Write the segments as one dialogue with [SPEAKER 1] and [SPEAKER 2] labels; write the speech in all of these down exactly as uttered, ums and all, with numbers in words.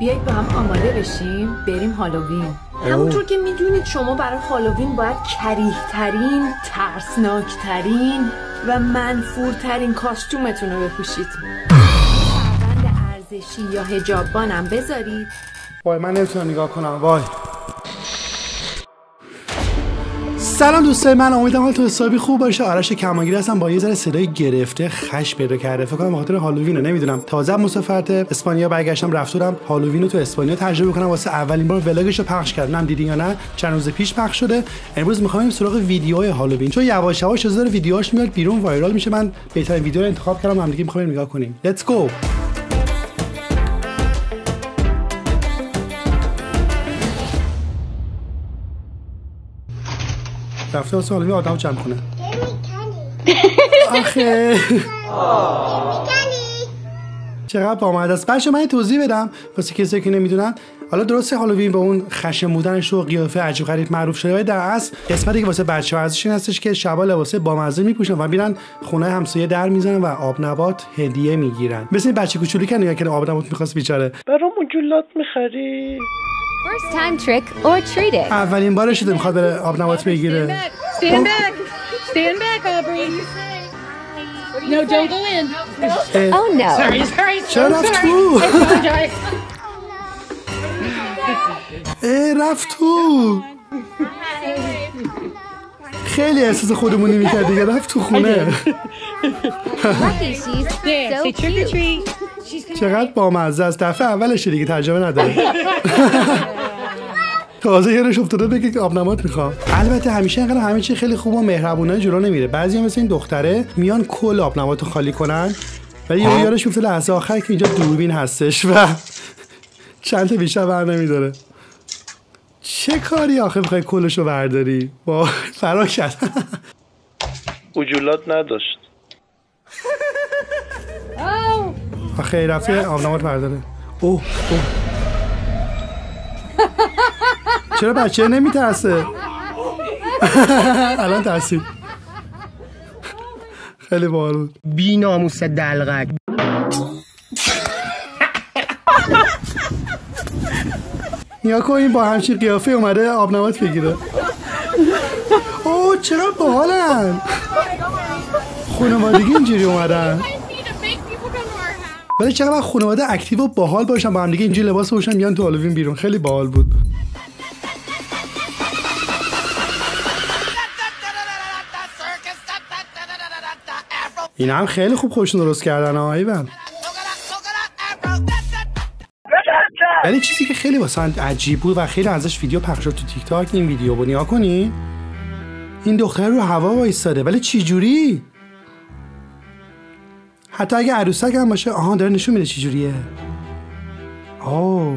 [SPEAKER 1] بیایید با هم آماده بشیم بریم هالووین. همونطور که میدونید شما برای هالووین باید کریه ترین، ترسناک ترین و منفورترین کاستومتون رو بپوشید. پرونده ارزشی یا حجابانم بذارید.
[SPEAKER 2] وای من نمیتونم نگاه کنم. وای سلام دوستای من، امیدوارم حالتون حسابی خوب باشه. آرش کمانگیر هستم با یه ذره صدای گرفته خش پیدا کرده، فکر کنم بخاطر هالووین رو، نمیدونم. تازه مسافرت اسپانیا برگشتم، رفتم هالووین رو تو اسپانیا تجربه کنم. واسه اولین بار ولاگش رو پخش کردم، نم دیدین یا نه؟ چند روز پیش پخش شده. امروز می‌خوایم بریم سراغ ویدیوهای هالووین، چون یواش یواش از ویدیوهاش میاد بیرون، وایرال میشه. من بهترین ویدیو رو انتخاب کردم، هم دیگه می‌خوایم نگاه کنیم. لیتس گو. رفته واسه هالووین آدم جمع کنه. آخه چقدر بامزه است. بچه من توضیح بدم واسه کسی که نمیدونن. حالا درسته هالووین با اون خشم بودنش و قیافه عجیب غریب معروف شده، ولی در اصل قسمتی که واسه بچه‌ها ازش این هستش که شبا لباس بامزه میپوشن و میرن خونه همسایه در میزنن و آب نبات هدیه میگیرن. مثل این بچه کوچولی که نگاه کنه آب نبات می‌خواست بیچاره. برامون جلات می‌خری.
[SPEAKER 3] First time trick or treat it.
[SPEAKER 2] اولین بارش که میخواد بره آب نبات بگیره.
[SPEAKER 4] Stand back. Stand back, Aubrey. No, don't go in.
[SPEAKER 3] Oh no.
[SPEAKER 4] Sorry, sorry.
[SPEAKER 2] چرا رفت تو؟
[SPEAKER 4] I apologize.
[SPEAKER 2] اه رفت تو. خیلی احساس خودمونی میکرد دیگه، رفت تو خونه.
[SPEAKER 3] Lucky she's
[SPEAKER 4] There,
[SPEAKER 3] so
[SPEAKER 4] say trick or
[SPEAKER 3] cute.
[SPEAKER 4] treat. She's gonna
[SPEAKER 2] چقدر بامزه است. دفعه اولش دیگه ترجمه نداره. تازه یارش افتاده بگه که آب نبات میخوام. البته همیشه اینقدر همه چی خیلی خوب و مهربونانه جلو نمیره. بعضیا مثل این دختره میان کل آب نباتو خالی کنن، ولی یارو یارش میفته لحظه آخر که اینجا دوربین هستش و چند تا بیشتر بر نمیداره. چه کاری آخه میخوای کلشو برداری؟ با فرار کرد.
[SPEAKER 5] وجولات نداشت.
[SPEAKER 2] آخه رفته آب نبات برداره. اوه اوه چرا بچه نمیترسه؟ الان ترسید. خیلی باحال بود.
[SPEAKER 6] بی ناموس دلغک.
[SPEAKER 2] نیا کن این با همچین قیافه اومده آب نبات بگیره. اوه چرا باحالن. خانوادگی اینجوری اومدن. ولی چقدر خانواده اکتیو و باحال باشن، با هم دیگه اینجوری لباس بپوشن میان تو هالووین بیرون. خیلی باحال بود. اینا هم خیلی خوب خودشون درست کردن ها ایول. ولی چیزی که خیلی واسه عجیب بود و خیلی ازش ویدیو پخش شد تو تیک تاک این ویدیو بود. نیا کنی این دختر رو هوا وایستاده، ولی چی جوری؟ حتی اگه عروسک هم باشه. آها داره نشون میده چی جوریه. آه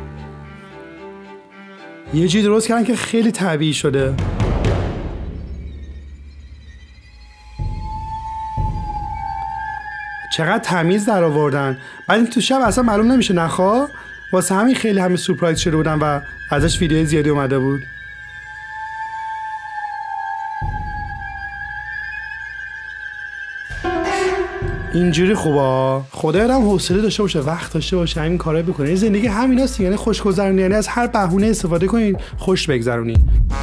[SPEAKER 2] یه جوری درست کردن که خیلی طبیعی شده. چقدر تمیز در آوردن. بعد این تو شب اصلا معلوم نمیشه نخوا. واسه همین خیلی همه سورپرایز شده بودن و ازش ویدیو زیادی اومده بود. اینجوری خوبه. خدا هم حوصله داشته باشه، وقت داشته باشه همین کارا بکنه. زندگی همیناست، یعنی خوشگذرونی، یعنی از هر بهونه استفاده کنین خوش بگذرونی.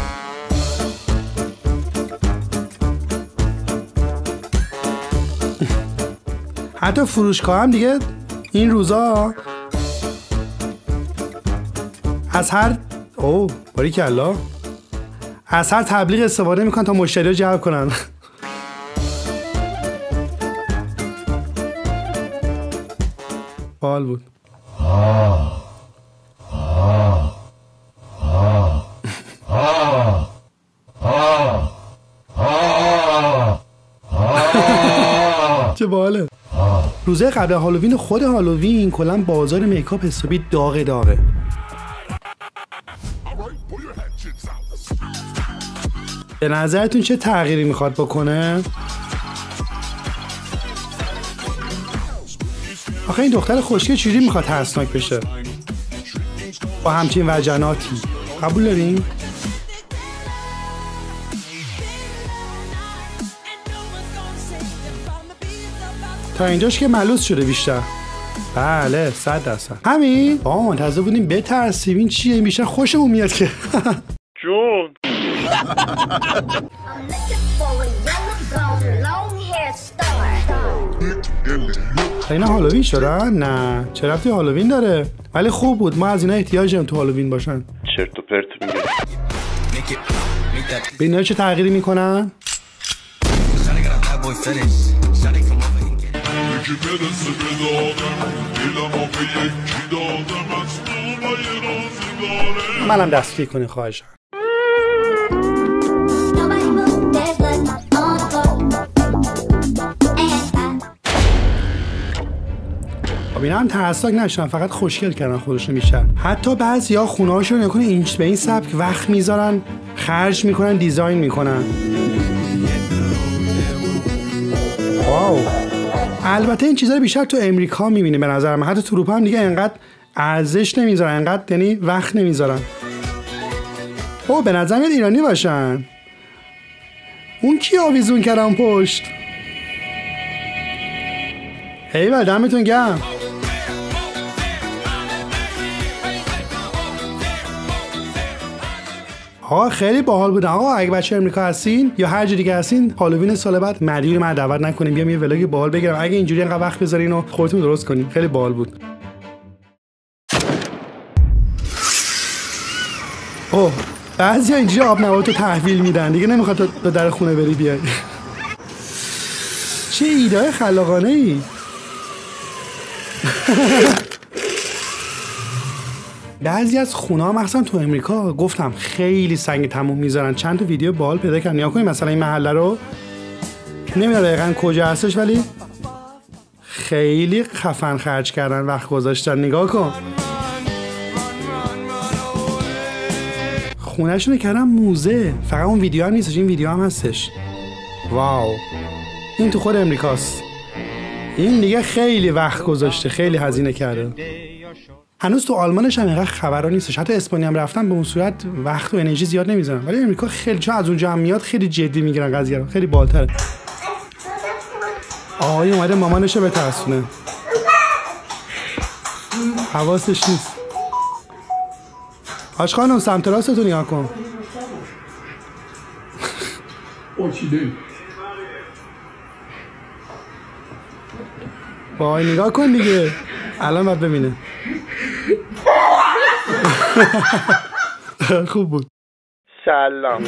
[SPEAKER 2] حتی فروشگاه هم دیگه این روزا از هر اوه باریکلا از هر تبلیغ استفاده میکنن تا مشتری رو جلب کنن. باحال بود. چه باحاله. روزه قبل هالووین خود هالووین کلا بازار میکاپ حسابی داغه داغه. به نظرتون چه تغییری میخواد بکنه؟ آخه این دختر خوشگل چجوری میخواد ترسناک بشه با همچین وجناتی؟ قبول دارین؟ تا اینجاش که ملوث شده بیشتر. بله صد درصد همین. آقا منتظر بودیم بترسیم. این چیه؟ میشه خوشمون میاد که
[SPEAKER 5] جون
[SPEAKER 2] اینا هالووین شدن؟ نه چه ربطی هالووین داره؟ ولی خوب بود. ما از اینا احتیاج داریم تو هالووین باشن.
[SPEAKER 5] چرت و پرت میگه.
[SPEAKER 2] به اینا چه تغییری میکنن؟ منم دستگیر کنی خواهشم. خب اینا هم ترسناک نشدن، فقط خوشگل کردن خودشون بیشتر. حتی بعضیا خونه‌هاشون نکنه اینچ به این سبک وقت میذارن، خرج میکنن، دیزاین میکنن. واو. البته این چیزا رو بیشتر تو امریکا میبینیم به نظر من. حتی تو اروپا هم دیگه انقدر ارزش نمیذارن، انقدر یعنی وقت نمیذارن. او به نظر میاد ایرانی باشن. اون کی آویزون کردن پشت؟ ایول دمتون گرم. آقا خیلی باحال بود. آقا اگه بچه امریکا هستین یا هر جای دیگه هستین، هالووین سال بعد مدیر من دعوت نکنین، بیام یه ولاگ باحال بگیرم. اگه اینجوری انقدر وقت بذارین و خودتون درست کنین. خیلی باحال بود. اوه بعضی اینجوری آب نباتو تحویل میدن دیگه، نمیخواد تا در خونه بری بیای. چه ایده خلاقانه ای. بعضی از خونه‌ها مثلا تو امریکا گفتم خیلی سنگ تموم میذارن. چند تا ویدیو باحال پیدا کردم. نیا کنیم مثلا این محله رو، نمیدونم دقیقاً کجا هستش ولی خیلی خفن خرج کردن، وقت گذاشتن. نگاه کن خونه‌شون رو کردن موزه. فقط اون ویدیو هم نیستش، این ویدیو هم هستش. واو این تو خود امریکاست. این دیگه خیلی وقت گذاشته، خیلی هزینه کرده. هنوز تو آلمانش هم اینقدر خبرا نیستش. حتی اسپانیا هم رفتن به اون صورت وقت و انرژی زیاد نمیذارن. ولی امریکا خیلی، چون از اونجا هم میاد، خیلی جدی میگیرن قضیه رو، خیلی بالاتره. آقای اومده مامانشو بترسونه، حواسش نیست. آش خانم سمت راستتو نگاه کن. وای نگاه کن دیگه، الان باید ببینه. خوب بود.
[SPEAKER 5] سلام.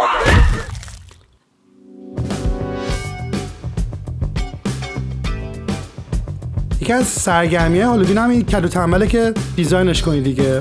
[SPEAKER 2] یکی از سرگرمی‌های هالووین هم این کدو تنبله که دیزاینش کنی دیگه.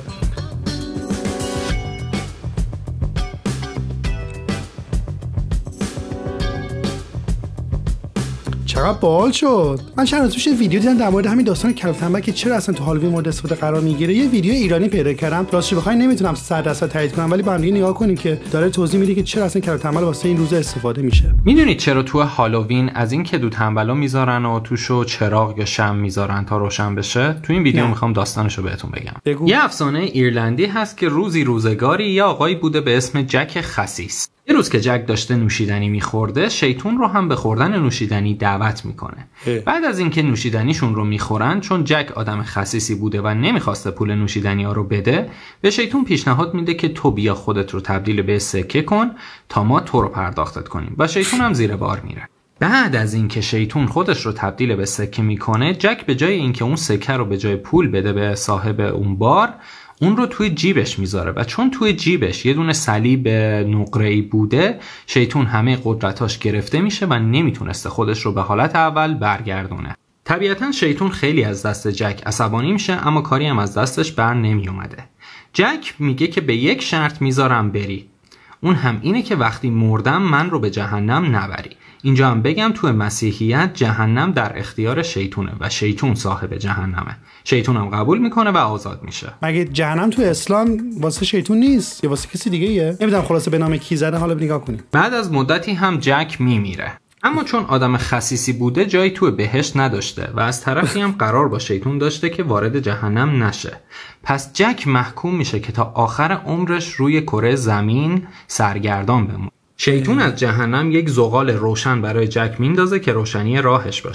[SPEAKER 2] چقدر باحال شد. من چند روز پیش ویدیو دیدم در مورد همین داستان کلو تنبل که چرا اصلا تو هالووین مورد استفاده قرار میگیره. یه ویدیو ایرانی پیدا کردم. راستش بخوای نمیتونم صد درصد تایید کنم، ولی با هم دیگه نگاه کنیم که داره توضیح میده که چرا اصلا کلو تنبل واسه این روزا استفاده میشه.
[SPEAKER 7] میدونید چرا تو هالووین از این کدو تنبلا میذارن و توشو چراغ یا شمع میذارن تا روشن بشه؟ تو این ویدیو میخوام داستانشو بهتون بگم.
[SPEAKER 2] بگو.
[SPEAKER 7] یه افسانه ایرلندی هست که روزی روزگاری یه آقایی بوده به اسم جک خسیس. یه روز که جک داشته نوشیدنی میخورده، شیطون رو هم به خوردن نوشیدنی دعوت میکنه. بعد از اینکه نوشیدنیشون رو میخورن، چون جک آدم خسیسی بوده و نمیخواسته پول نوشیدنی ها رو بده، به شیطون پیشنهاد میده که تو بیا خودت رو تبدیل به سکه کن تا ما تو رو پرداختت کنیم، و شیطون هم زیر بار میره. بعد از اینکه شیطون خودش رو تبدیل به سکه میکنه، جک به جای اینکه اون سکه رو به جای پول بده به صاحب اون بار، اون رو توی جیبش میذاره، و چون توی جیبش یه دونه صلیب نقره‌ای بوده، شیطون همه قدرتاش گرفته میشه و نمیتونسته خودش رو به حالت اول برگردونه. طبیعتا شیطون خیلی از دست جک عصبانی میشه، اما کاری هم از دستش بر نمی اومده. جک میگه که به یک شرط میذارم بری، اون هم اینه که وقتی مردم من رو به جهنم نبری. اینجا هم بگم تو مسیحیت جهنم در اختیار شیطونه و شیطون صاحب جهنمه. شیطون هم قبول میکنه و آزاد میشه.
[SPEAKER 2] مگه جهنم تو اسلام واسه شیطون نیست یا واسه کسی دیگه ایه؟ نمیدونم خلاصه به نام کی زدن. حالا نگاه کنیم.
[SPEAKER 7] بعد از مدتی هم جک میمیره، اما چون آدم خسیسی بوده جایی تو بهشت نداشته و از طرفی هم قرار با شیطون داشته که وارد جهنم نشه. پس جک محکوم میشه که تا آخر عمرش روی کره زمین سرگردان بمونه. شیطون از جهنم یک زغال روشن برای جک میندازه که روشنی راهش باشه.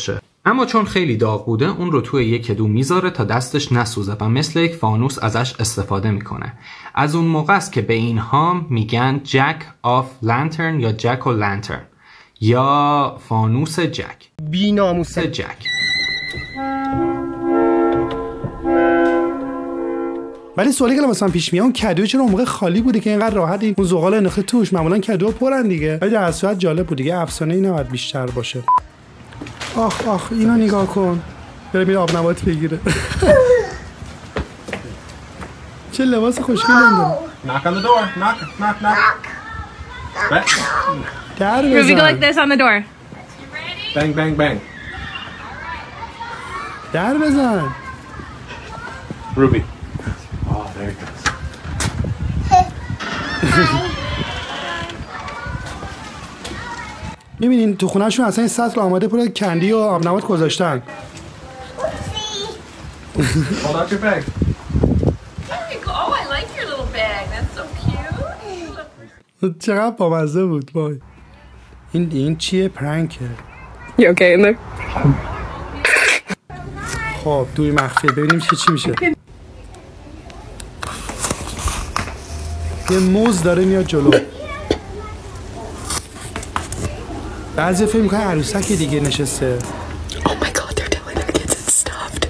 [SPEAKER 7] اما چون خیلی داغ بوده اون رو توی یک کدو میذاره تا دستش نسوزه و مثل یک فانوس ازش استفاده میکنه. از اون موقع است که به اینها میگن جک آف لانترن یا جک و لانترن یا فانوس جک.
[SPEAKER 6] بی ناموس
[SPEAKER 7] جک.
[SPEAKER 2] ولی سوالی که مثلا پیش میاد اون کدو چرا اون موقع خالی بوده که اینقدر راحت این اون زغال انداخته توش؟ معمولا کدو پرن دیگه. ولی در صورت جالب بود دیگه، افسانه ای نباید بیشتر باشه. آخ آخ اینو نگاه کن، بره میره آب نبات بگیره. چه لباس خوشگلی داره.
[SPEAKER 8] Knock on the door. Knock, knock, knock.
[SPEAKER 2] در
[SPEAKER 4] Ruby, go like
[SPEAKER 2] بزن.
[SPEAKER 4] this on the door.
[SPEAKER 8] Bang, bang, bang.
[SPEAKER 2] در بزن.
[SPEAKER 8] Ruby. Oh, there he goes.
[SPEAKER 2] میبینین تو خونهشون اصلا این سطل آماده پر کندی و آب نبات گذاشتن.
[SPEAKER 8] Hold out your bag.
[SPEAKER 1] Oh, I like your little bag. That's so cute.
[SPEAKER 2] چقدر بامزه بود وای. این این چیه؟ پرنکه.
[SPEAKER 4] You okay in there?
[SPEAKER 2] خب دوی مخفیه، ببینیم چه چی میشه. یه موز داره میاد جلو. بعضی فکر میکنن عروسک دیگه نشسته.
[SPEAKER 1] Oh my god, they're telling their kids it's stuffed.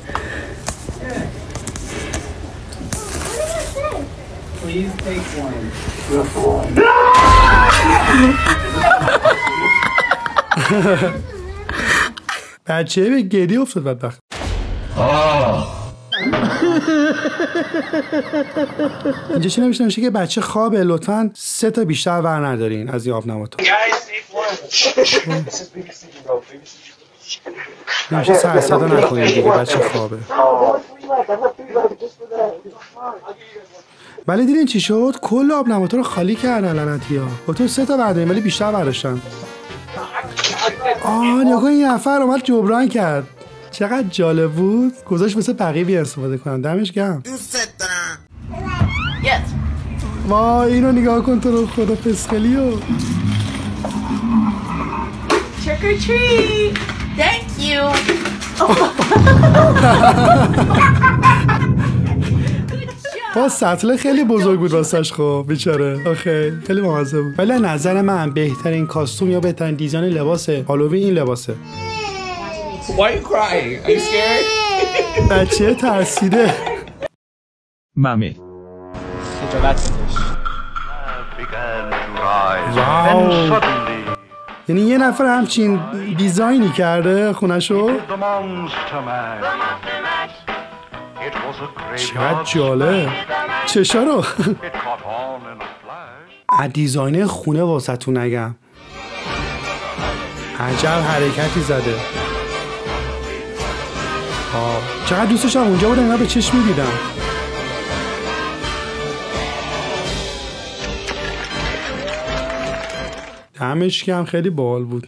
[SPEAKER 8] Please take one.
[SPEAKER 2] بچه به گریه افتاد بدبخت. اینجا چی نوشته؟ نوشته که بچه خوابه، لطفاً سه تا بیشتر ور ندارین از این آب نبات. نوشته سر صدا نکنین دیگه، بچه خوابه. ولی دیدین چی شد؟ کل آب نباتا رو خالی کردن لعنتی‌ها. تو سه تا بردارین ولی بیشتر برداشتن. آه نگاه این نفر اومد جبران کرد. چقدر جالب بود. گذاشت مثل بقیه بی استفاده کنن. دمش گرم. وای اینو نگاه کن تو رو خدا پسخلیو.
[SPEAKER 1] Trick or treat. Thank you.
[SPEAKER 2] با سطل خیلی بزرگ بود واسش. خب بیچاره آخه خیلی بامزه بود. ولی نظر من بهترین کاستوم یا بهترین دیزاین لباس هالووین این لباسه.
[SPEAKER 8] Why are you crying? Are you scared?
[SPEAKER 2] بچه ترسیده.
[SPEAKER 9] Mommy.
[SPEAKER 2] واو. یعنی یه نفر همچین دیزاینی کرده خونه‌شو. چقدر جالب. چشا رو از دیزاین خونه واسه تو نگم. عجب حرکتی زده. آه. چقدر دوستش هم اونجا بودم اینا به چشم میدیدم. همش که هم خیلی باحال بود.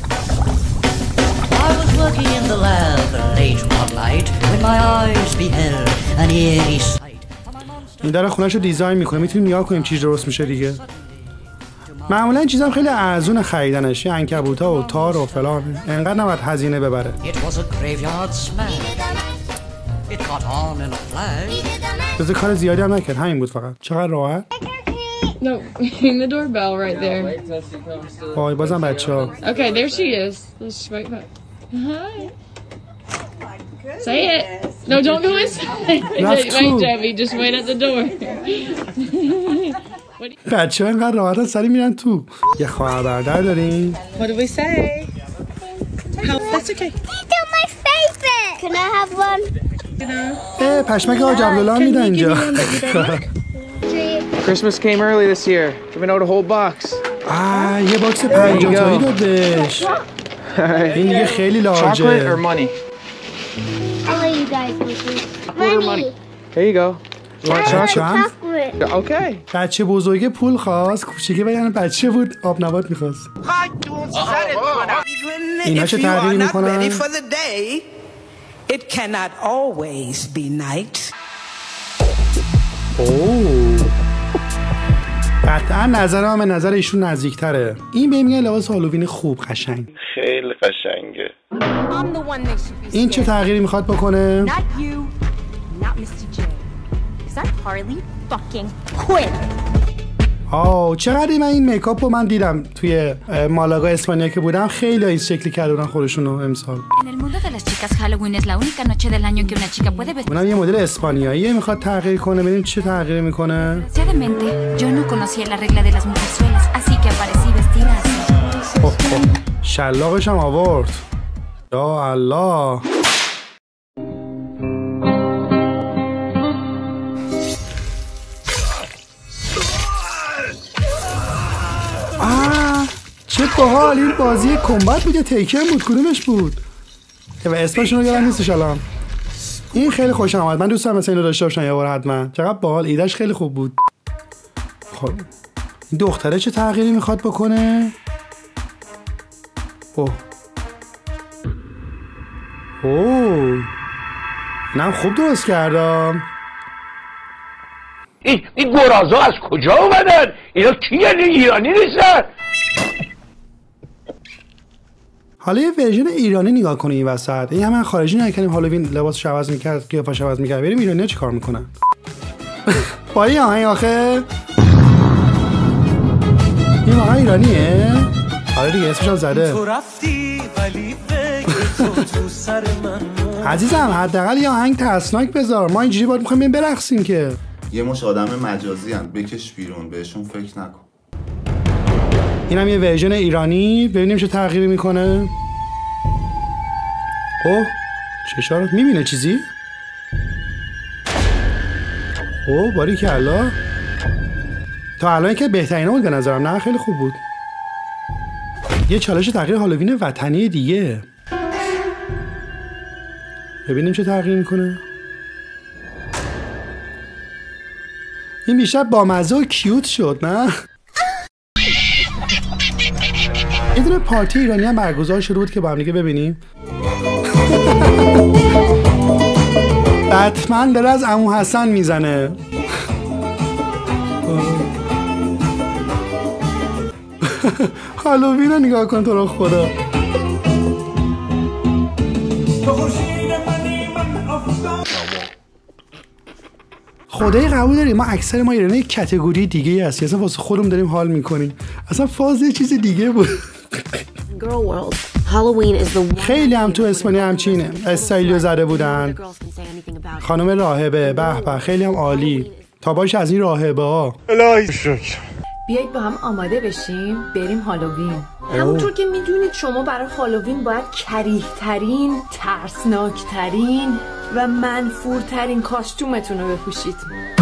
[SPEAKER 2] این داره خونه‌شو دیزاین میکنه، میتونیم نگاه کنیم چی درست میشه دیگه. معمولا این چیزام خیلی ارزون خریدنش، عنکبوتا و تار و فلان، انقدر نباید هزینه ببره. جز کار زیادی هم نکرد، همین بود فقط. چقدر راحت.
[SPEAKER 4] No, ring the doorbell right there.
[SPEAKER 2] وای بازم بچه‌ها.
[SPEAKER 4] Okay, there she is. Let's wait back. Hi. Say it. No, don't go inside. Wait, Debbie, just wait at the door.
[SPEAKER 2] بچه‌ها اینقدر راحت سری میرن تو. یه خواهر برادر داریم.
[SPEAKER 4] What do we say? How? That's okay.
[SPEAKER 3] These are my favorite. Can I have one?
[SPEAKER 2] اه پشمک آج عبدالله میدن اینجا.
[SPEAKER 6] Christmas came early this year. Giving out a whole box.
[SPEAKER 2] آه یه باکس پنجاه تایی داد بهش. این دیگه خیلی لارجه.
[SPEAKER 6] Chocolate or money?
[SPEAKER 3] I'll let you guys listen.
[SPEAKER 6] Money. money. Here you go. You want chocolate?
[SPEAKER 3] Chocolate.
[SPEAKER 6] Okay.
[SPEAKER 2] بچه بزرگه پول خواست، کوچیکه ولی بچه بود آب نبات میخواست. اینا چه تغییری میکنن؟
[SPEAKER 10] It cannot always be night.
[SPEAKER 2] اوه. قطعا نظر من به نظر ایشون نزدیکتره. این به میگن لباس هالووین خوب قشنگ.
[SPEAKER 5] خیلی قشنگه.
[SPEAKER 2] این چه تغییری میخواد بکنه؟ آه چقدر من این میکاپ رو من دیدم توی مالاگا اسپانیا که بودم، خیلی این شکلی کردن خودشون رو امسال. اونم یه مدل اسپانیاییه میخواد تغییر کنه، ببینیم چه تغییری میکنه. شلاقش هم آورد. یا الله. آه چه باحال. این بازی کمبت بود یا تیکن بود؟ کدومش بود؟ و اسمشون رو یادم نیستش الان. این خیلی خوشم اومد. من دوست دارم مثلا اینو داشته باشم یه بار حتما. چقدر باحال. ایدهش خیلی خوب بود. خب این دختره چه تغییری میخواد بکنه؟ اوه اوه اینم خوب درست کردم.
[SPEAKER 11] این این گرازا از کجا اومدن؟ اینا کیه؟ ایرانی نیستن؟
[SPEAKER 2] حالا یه ورژن ایرانی نگاه کنی این وسط. این همه خارجی نکنیم هالووین لباسش عوض میکرد، قیافش عوض میکرد. بریم ایرانی‌ها چیکار میکنن؟ با این آهنگ آخه این واقعا ایرانیه؟ آره دیگه اسمش هم زده. عزیزم حداقل یه آهنگ ترسناک بذار. ما اینجوری باید میخوایم برقصیم که.
[SPEAKER 12] یه مش آدم مجازی هن. بکش بیرون، بهشون فکر نکن.
[SPEAKER 2] اینم یه ورژن ایرانی. ببینیم چه تغییری میکنه. اوه چشار میبینه چیزی؟ اوه باریکلا. تا الان که بهترین بود به نظرم. نه خیلی خوب بود. یه چالش تغییر هالووین وطنی دیگه. ببینیم چه تغییر میکنه. این بیشتر بامزه و کیوت شد نه؟ یه دونه پارتی ایرانی هم برگزار شده بود که با هم دیگه ببینیم. بتمن داره از عمو حسن میزنه. هالووین رو نگاه کن تو رو خدا. خدای قبول داریم ما اکثر ما ایرانی کاتگوری دیگه هست. اصلا واسه خودمون داریم حال میکنیم. اصلا فاز یه چیز دیگه بود. خیلی هم تو اسپانیا همچینه استایلیو زده بودن. خانم راهبه به به خیلی هم عالی. تا باش از این راهبه ها. الهی شکر.
[SPEAKER 1] بیایید با هم آماده بشیم بریم هالووین. همونطور که میدونید شما برای هالووین باید کریه‌ترین، ترسناکترین و منفورترین کاستومتون رو بپوشید.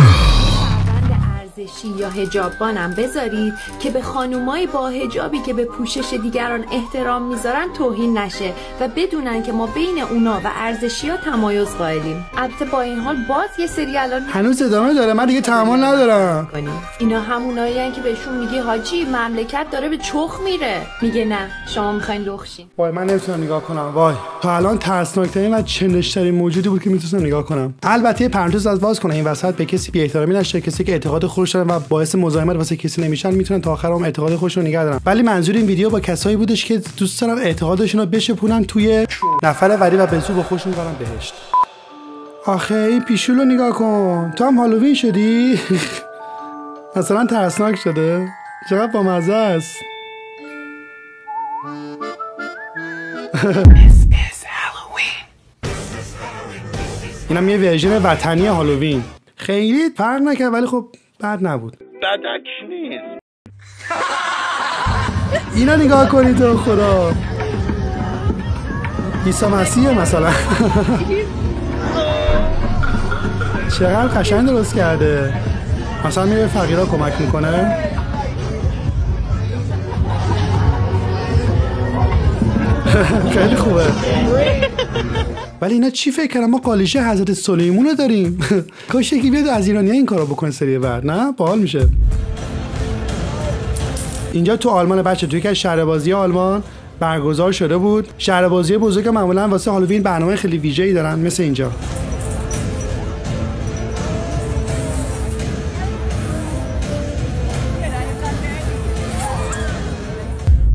[SPEAKER 1] ارزشی یا حجابانم بذارید که به خانومای با حجابی که به پوشش دیگران احترام میذارن توهین نشه و بدونن که ما بین اونا و ارزشی ها تمایز قائلیم. البته با این حال باز یه سری الان
[SPEAKER 2] هنوز ادامه داره. من دیگه تحمل ندارم.
[SPEAKER 1] اینا همونایی هن که بهشون میگی حاجی مملکت داره به چخ میره، میگه نه شما میخواین لخشین.
[SPEAKER 2] وای من نمیتونم نگاه کنم. وای تا الان ترسناکترین و چندشترین موجودی بود که میتونم نگاه کنم. البته پرانتز از باز کنم این وسط به کسی بی‌احترامی نشه. کسی که اعتقاد خودش دارن و باعث مزاحمت واسه کسی نمیشن میتونن تا آخر هم اعتقاد خودشون رو نگه دارن. ولی منظور این ویدیو با کسایی بودش که دوست دارن اعتقادشون رو بشپونن توی نفر وری و به زور با خودشون برن بهشت. آخه این پیشولو نگاه کن. تو هم هالووین شدی؟ مثلا ترسناک شده. چقدر بامزه است. اینم یه ورژن وطنی هالووین. خیلی فرق نکرد ولی خب بد نبود.
[SPEAKER 5] بدک نیست.
[SPEAKER 2] اینا نگاه کنید تو خدا. عیسی مسیح مثلا. چقدر قشنگ درست کرده. مثلا میره فقیرها کمک میکنه. خیلی خوبه. ولی اینا چی فکر کردن؟ ما قالیچه حضرت سلیمون رو داریم. کاش یکی بیاد از ایرانی‌ها این کارو بکنه سریع بعد. نه باحال میشه. اینجا تو آلمان بچه توی که شهر بازی آلمان برگزار شده بود. شهر بازی بزرگ معمولا واسه هالووین برنامه خیلی ویژه‌ای دارن مثل اینجا.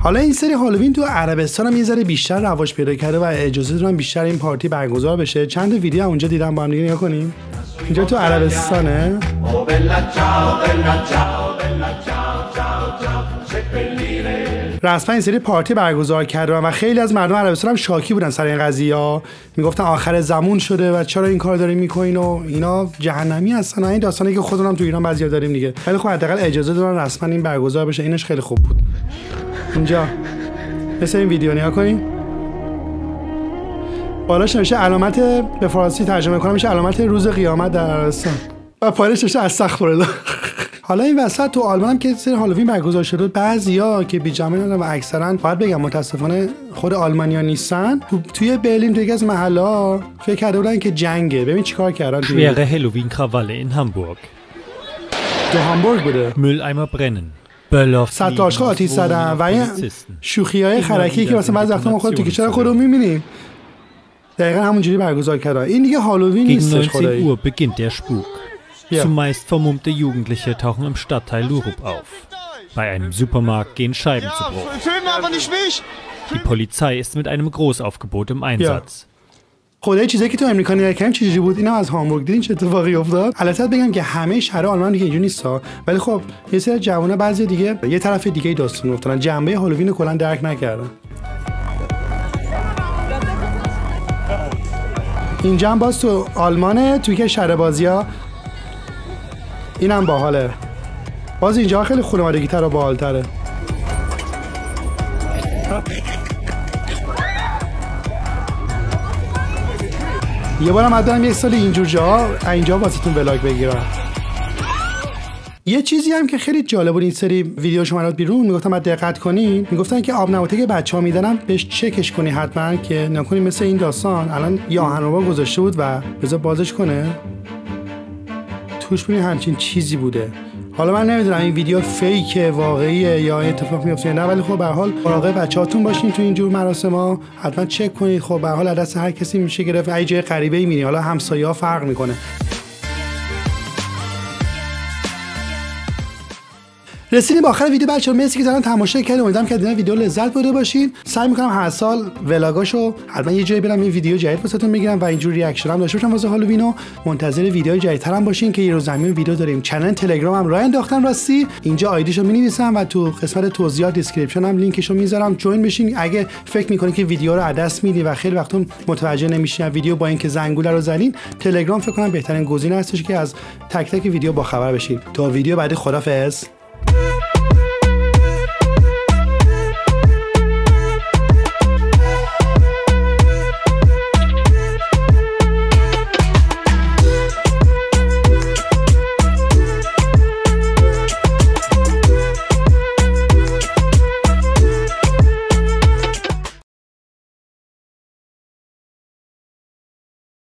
[SPEAKER 2] حالا این سری هالووین تو عربستان هم یه ذره بیشتر رواج پیدا کرده و اجازه دادن بیشتر این پارتی برگزار بشه. چند ویدیو هم اونجا دیدم، با هم دیگه نگاه کنیم. اینجا تو عربستانه. رسما این سری پارتی برگزار کردن و خیلی از مردم عربستان هم شاکی بودن سر این قضیه. میگفتن آخر زمان شده و چرا این کار دارین میکنین و اینا جهنمی هستن. این داستانی که خودمون هم تو ایران بعضیا داریم دیگه. ولی خب حداقل اجازه دادن رسما این برگزار بشه. اینش خیلی خوب بود. اینجا مثل این ویدیو نگاه کنین. بالاش نوشته علامت، به فارسی ترجمه کنم میشه علامت روز قیامت در عربستان و پایینش نوشته استغفرالله. حالا این وسط تو آلمان هم که سری هالووین برگزار شده، بعضیا که بی‌جامعه ندارن و اکثرا باید بگم متاسفانه خود آلمانیا نیستن، تو توی برلین تو یکی از محله‌ها فکر کرده بودن که جنگه. ببین چیکار کردن.
[SPEAKER 13] Schwere Halloween-Krawalle in Hamburg.
[SPEAKER 2] تو هامبورگ بوده.
[SPEAKER 13] Mülleimer brennen.
[SPEAKER 2] ستاشخا آتیش زدن و این شوخی‌های خرکی که مثلا بعضی وقتا ما خود تو کشور خودمون می‌بینیم. دقیقاً همونجوری برگزار کردن. این دیگه هالووین نیستش خدایی.
[SPEAKER 13] neunzehn Uhr beginnt der Spuk.
[SPEAKER 2] Ja.
[SPEAKER 13] Zumeist vermummte Jugendliche tauchen im Stadtteil Lurup auf. Bei einem Supermarkt gehen Scheiben zu Bruch. Die Polizei ist mit einem Großaufgebot im Einsatz.
[SPEAKER 2] خدای چیزایی که تو امریکا نگاه کردیم چجوری بود؟ اینا از هامبورگ دیدین چه اتفاقی افتاد؟ البته بگم که همه شهرها آلمان دیگه اینجوری نیستا، ولی خب یه سری جوونا بعضی دیگه یه طرف دیگه داستان افتادن، جنبه هالووین رو کلا درک نکردن. اینجا هم باز تو آلمانه، توی که شهر بازی‌ها اینم باحاله. باز اینجا خیلی خانوادگی تر و باحال‌تره. یه بارم حداقل یک سال اینجور جا اینجا واسهتون ولاگ بگیرم. یه چیزی هم که خیلی جالب بود این سری ویدیو شما بیرون میگفتم بعد دقت کنین، میگفتن که آب نباته که بچه‌ها میدنن بهش چکش کنی حتما که نکنی مثل این داستان. الان یه آهنربا گذاشته بود و بذار بازش کنه، توش ببین همچین چیزی بوده. حالا من نمیدونم این ویدیو فیکه واقعیه یا اتفاق میفته نه، ولی خب به هر حال مراقب بچه‌هاتون باشین تو اینجور مراسم‌ها، حتما چک کنید. خب به هر حال دست هر کسی میشه گرفت، اگه جای غریبه‌ای میری، حالا همسایه‌ها فرق میکنه. رسیدیم به آخر ویدیو بچه‌ها. مرسی که زدن تماشا کردید. امیدوارم که از این ویدیو لذت برده باشین. سعی می‌کنم هر سال ولاگاشو حتما یه جایی برم این ویدیو جدید واسهتون بگیرم و اینجور ریاکشن هم داشته باشم واسه هالووین. منتظر ویدیوهای جدیدتر هم باشین که یه روز زمین ویدیو داریم. کانال تلگرام هم راه انداختم راستی، اینجا آیدیشو می‌نویسم و تو قسمت توضیحات دیسکریپشن هم لینکشو میذارم. جوین بشین اگه فکر می‌کنید که ویدیو رو از دست میدی و خیلی وقتا متوجه نمیشین ویدیو با اینکه زنگوله رو زدین. تلگرام فکر کنم بهترین گزینه هستش که از تک تک ویدیو با خبر بشین. تا ویدیو بعدی خدافظ.